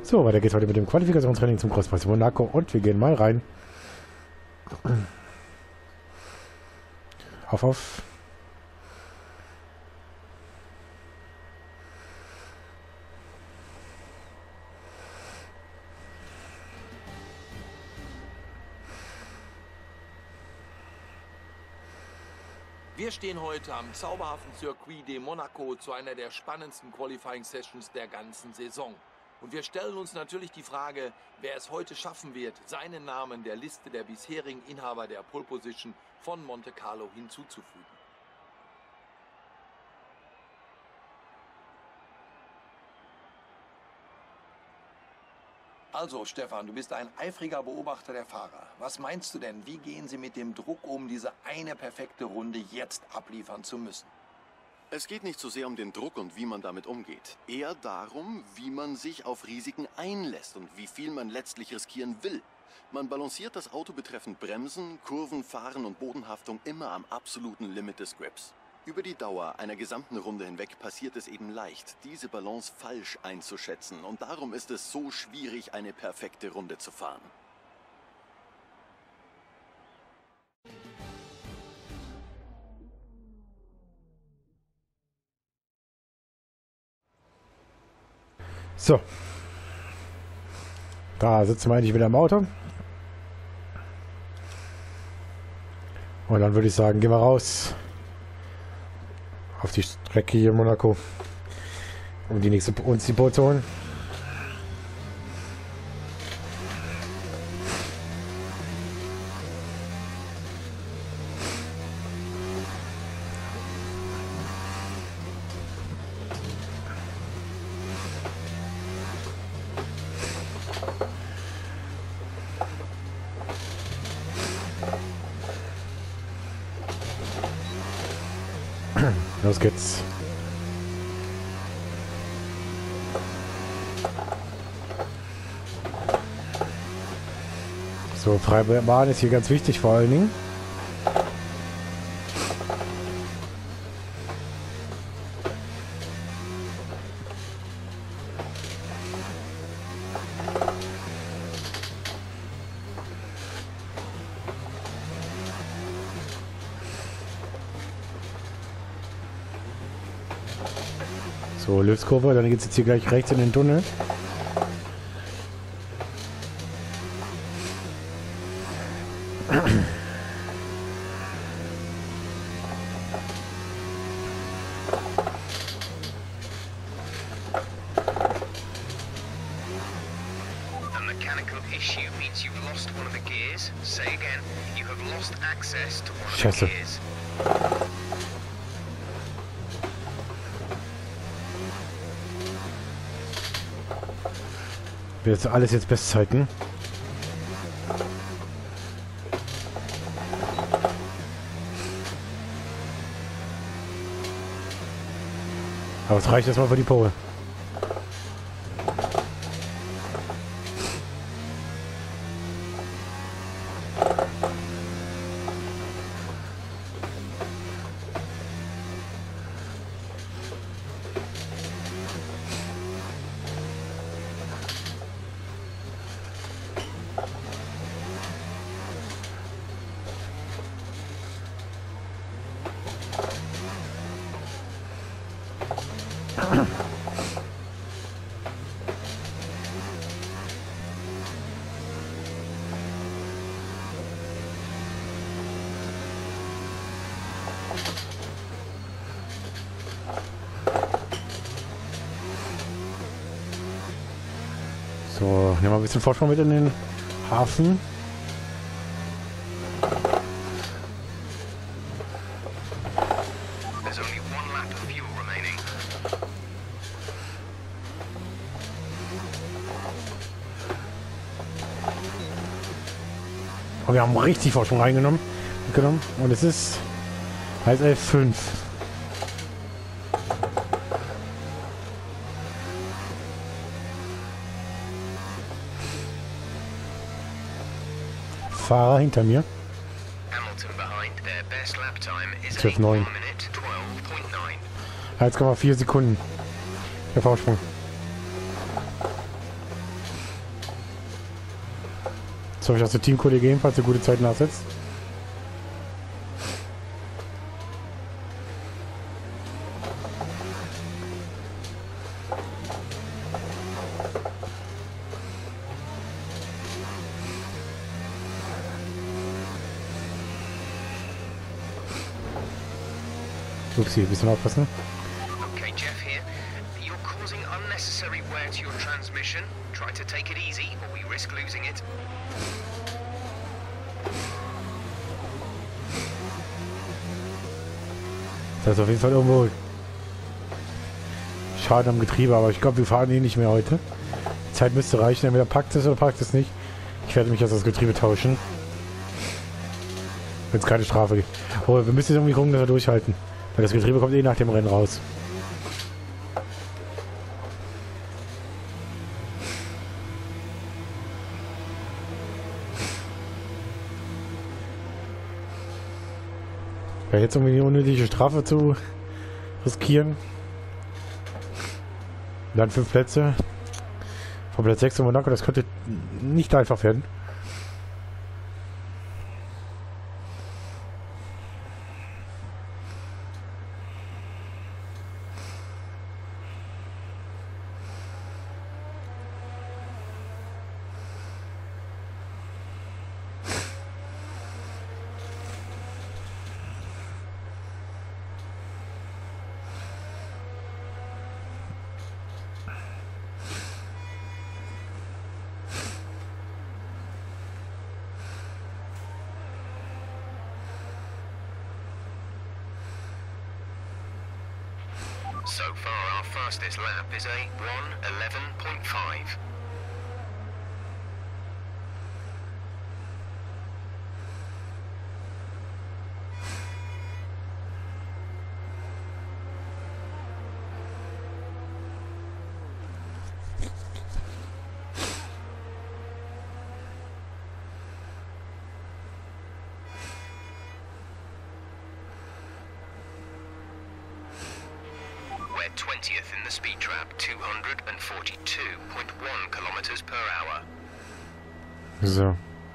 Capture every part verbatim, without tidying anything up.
So, weiter geht's heute mit dem Qualifikationstraining zum Crosspreis Monaco und wir gehen mal rein. Auf, auf. Wir stehen heute am zauberhaften Circuit de Monaco zu einer der spannendsten Qualifying-Sessions der ganzen Saison. Und wir stellen uns natürlich die Frage, wer es heute schaffen wird, seinen Namen der Liste der bisherigen Inhaber der Pole Position von Monte Carlo hinzuzufügen. Also, Stefan, du bist ein eifriger Beobachter der Fahrer. Was meinst du denn, wie gehen sie mit dem Druck um, diese eine perfekte Runde jetzt abliefern zu müssen? Es geht nicht so sehr um den Druck und wie man damit umgeht. Eher darum, wie man sich auf Risiken einlässt und wie viel man letztlich riskieren will. Man balanciert das Auto betreffend Bremsen, Kurven, Fahren und Bodenhaftung immer am absoluten Limit des Grips. Über die Dauer einer gesamten Runde hinweg passiert es eben leicht, diese Balance falsch einzuschätzen. Und darum ist es so schwierig, eine perfekte Runde zu fahren. So. Da sitzen wir eigentlich wieder im Auto. Und dann würde ich sagen, gehen wir raus auf die Strecke hier in Monaco, um die nächste uns die Pole zu holen. Los geht's. So, freie Bahn ist hier ganz wichtig vor allen Dingen. So, Löskurve, dann geht es jetzt hier gleich rechts in den Tunnel. A mechanical issue means you've lost one of the gears. Say again, you have lost access to one of Scheiße. the gears. Wir jetzt alles jetzt Bestzeiten. Aber es reicht erstmal für die Pole. So, nehmen wir ein bisschen Vorsprung mit in den Hafen. There's only one lap of fuel remaining. Und wir haben richtig Vorsprung reingenommen. Genommen. Und es ist halt elf fünf. Fahrer hinter mir. Hamilton behind. Their best lap time is zwölf eight neun. minute twelve point nine. eins Komma vier Sekunden. Der Vorsprung. Jetzt hoffe ich, dass der Teamkollege ebenfalls eine gute Zeit nachsetzt. Upsi, ein bisschen aufpassen. Okay, Jeff here. You're causing unnecessary wear to your transmission. Try to take it easy, or we risk losing it. Da ist auf jeden Fall irgendwo Schaden am Getriebe, aber ich glaube, wir fahren eh nicht mehr heute. Die Zeit müsste reichen, entweder packt es oder packt es nicht. Ich werde mich jetzt das Getriebe tauschen. Wenn es keine Strafe gibt. Oh, wir müssen jetzt irgendwie gucken, dass wir durchhalten. Weil das Getriebe kommt eh nach dem Rennen raus. Ja, jetzt irgendwie die unnötige Strafe zu riskieren. Dann fünf Plätze. Von Platz sechs in Monaco, das könnte nicht einfach werden. So far, our fastest lap is a one eleven point five. We're twentieth in the speed trap, two hundred forty-two point one kilometers per hour. So.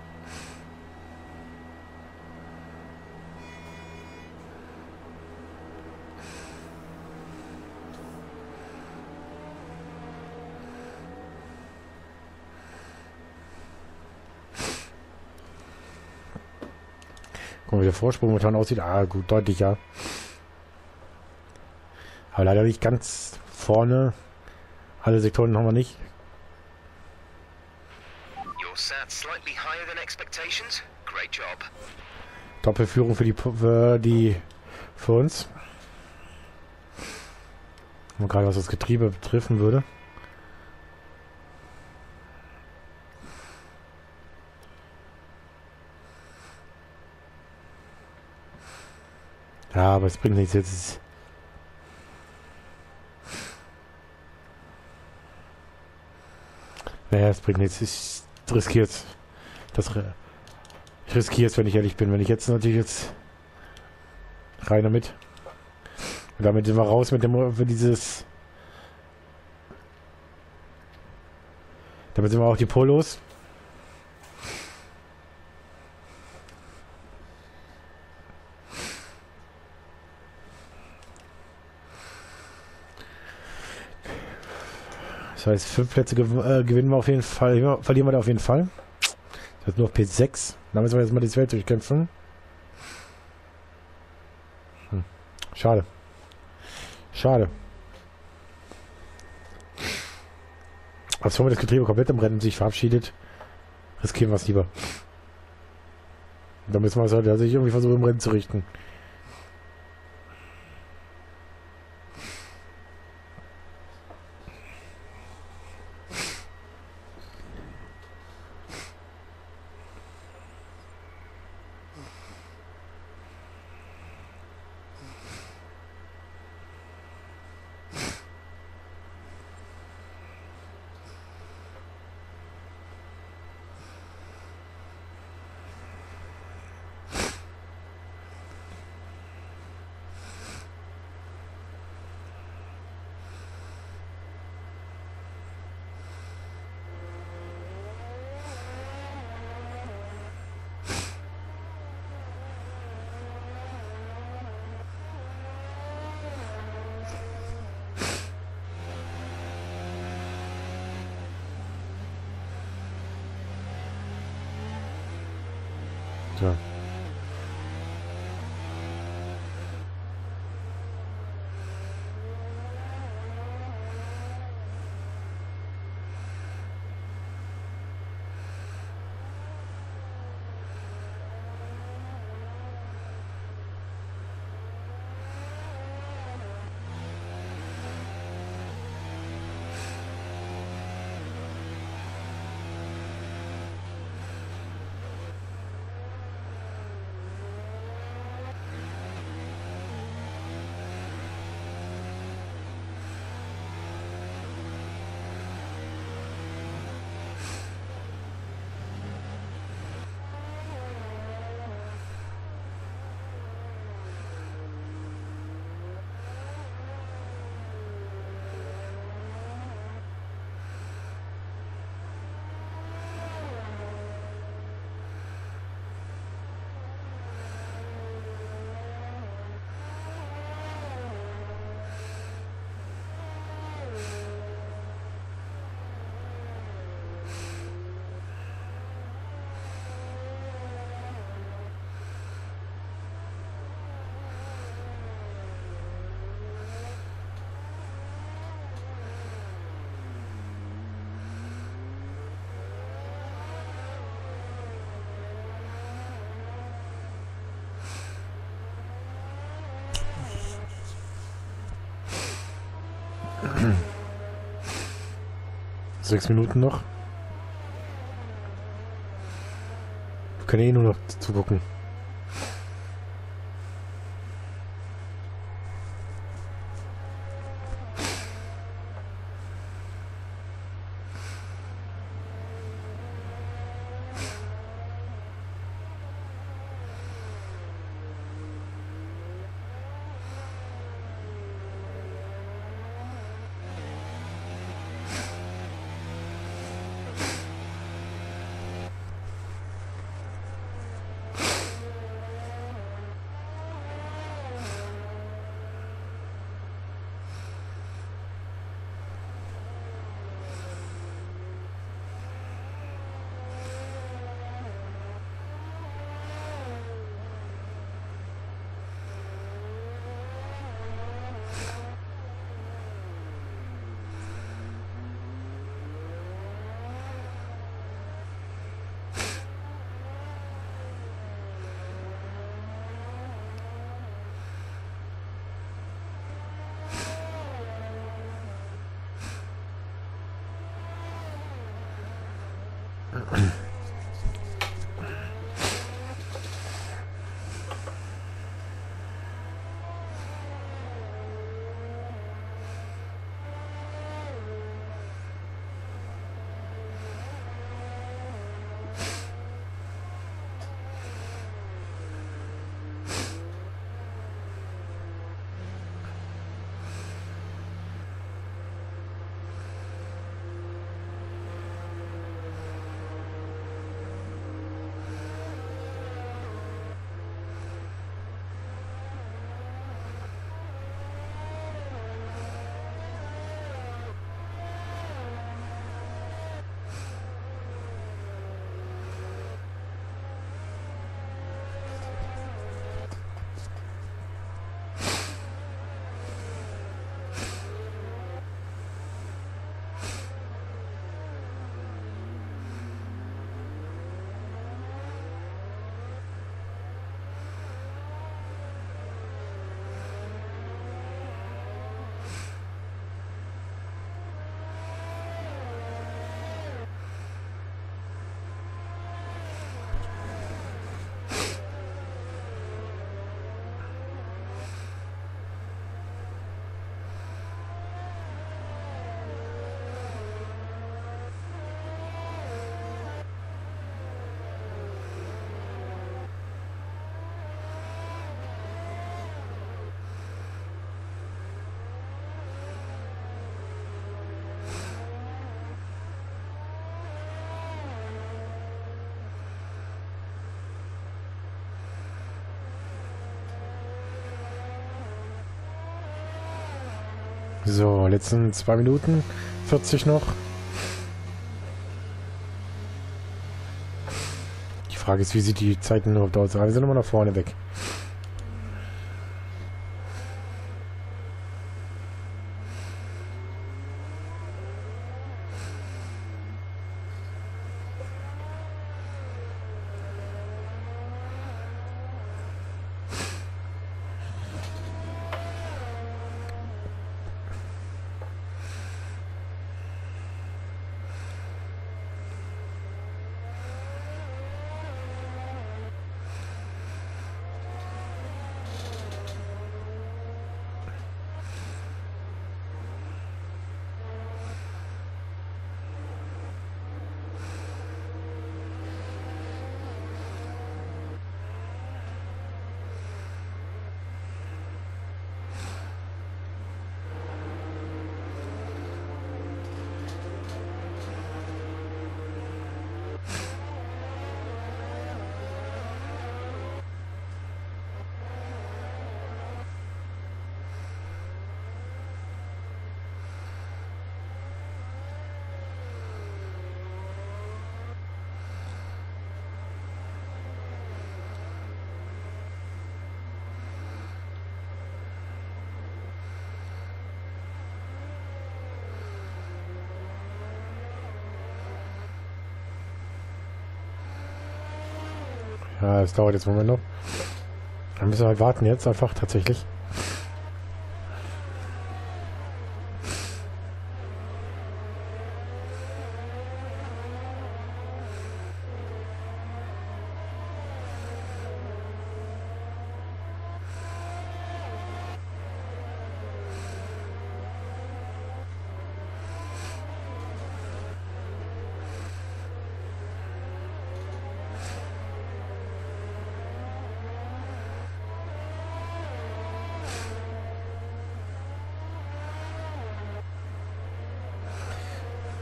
Guck mal, wie der Vorsprung momentan aussieht. Ah, gut, deutlich, ja. Aber leider nicht ganz vorne. Alle Sektoren haben wir nicht. You're sat slightly higher than expectations. Great job. Doppelführung für die für die für uns. Und gerade was das Getriebe betreffen würde. Ja, aber es bringt nichts jetzt. Naja, es bringt nichts. Ich riskiere es. Das, ich riskiere es, wenn ich ehrlich bin. Wenn ich jetzt natürlich jetzt rein damit. Und damit sind wir raus mit dem für dieses. Damit sind wir auch die Polos. Das heißt, fünf Plätze gew äh, gewinnen wir auf jeden Fall. Ja, verlieren wir da auf jeden Fall. Das ist nur auf P sechs. Da müssen wir jetzt mal die Welt durchkämpfen. Hm. Schade. Schade. Als wenn wir das Getriebe komplett im Rennen sich verabschiedet, riskieren wir es lieber. Da müssen wir es halt also irgendwie versuchen, im Rennen zu richten. Sechs Minuten noch. Wir können eh nur noch zugucken. So, letzten zwei Minuten, vierzig noch. Die Frage ist, wie sieht die Zeiten überhaupt aus? Wir sind immer nach vorne weg. Ja, es dauert jetzt einen Moment noch. Dann müssen wir halt warten jetzt einfach tatsächlich.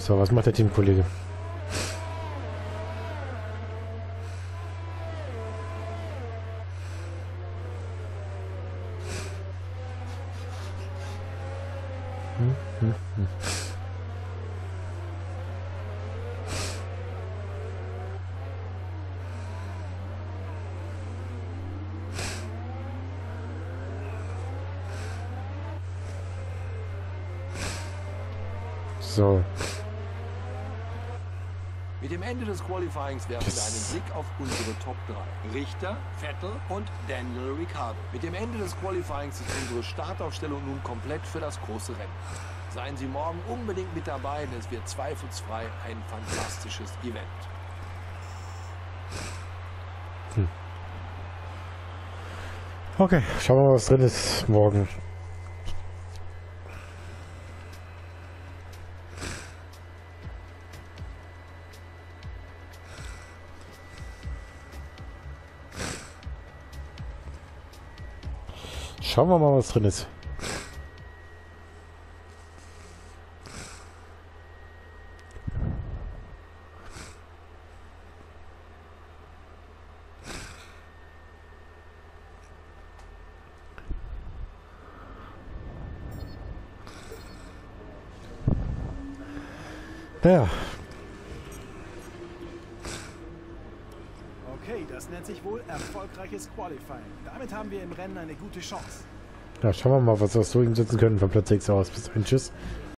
So, was macht der Teamkollege? Hm, hm, hm. So. Mit dem Ende des Qualifyings werfen wir einen Blick auf unsere Top drei. Richter, Vettel und Daniel Ricciardo. Mit dem Ende des Qualifyings ist unsere Startaufstellung nun komplett für das große Rennen. Seien Sie morgen unbedingt mit dabei, denn es wird zweifelsfrei ein fantastisches Event. Hm. Okay, schauen wir mal, was drin ist morgen. Schauen wir mal, was drin ist. Ja. Okay, das nennt sich wohl erfolgreiches Qualifying. Damit haben wir im Rennen eine gute Chance. Ja, schauen wir mal, was wir so umsetzen können von Platz sechs aus. Bis dahin, tschüss.